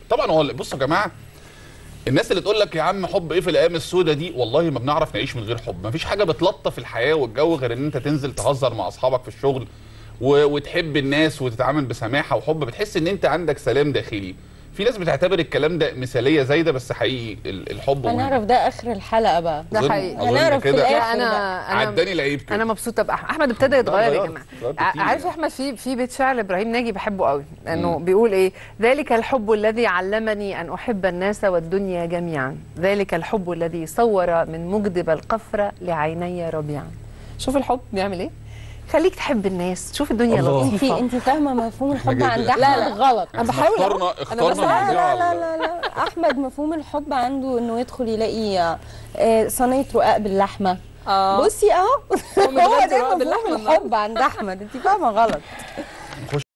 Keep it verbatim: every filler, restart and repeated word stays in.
طبعا هو بصوا يا جماعه، الناس اللي تقول لك يا عم حب ايه في الايام السوداء دي، والله ما بنعرف نعيش من غير حب. ما فيش حاجه بتلطف الحياه والجو غير ان انت تنزل تهزر مع اصحابك في الشغل و... وتحب الناس وتتعامل بسماحه وحب، بتحس ان انت عندك سلام داخلي. في ناس بتعتبر الكلام ده مثاليه زايده، بس حقيقي الحب هنعرف ده اخر الحلقه بقى. ده حقيقي. هنعرف في الاخر. انا بقى. انا عداني العيب كده. انا مبسوطه باحمد. احمد ابتدى يتغير يا جماعه. عارف يا احمد في في بيت شعر ابراهيم ناجي بحبه قوي، لانه بيقول ايه؟ ذلك الحب الذي علمني ان احب الناس والدنيا جميعا، ذلك الحب الذي صور من مجدب القفر لعيني ربيعا. شوف الحب بيعمل ايه؟ خليك تحب الناس، تشوف الدنيا لطيفه. انت انت فاهمه مفهوم الحب عند احمد؟ لا لا غلط. انا بحاول اخترنا اخترنا لا لا لا لا لا احمد مفهوم الحب عنده انه يدخل يلاقي صينيه رقاق باللحمه. اه بصي اهو، هو هو ده مفهوم الحب عند احمد. انت فاهمه غلط.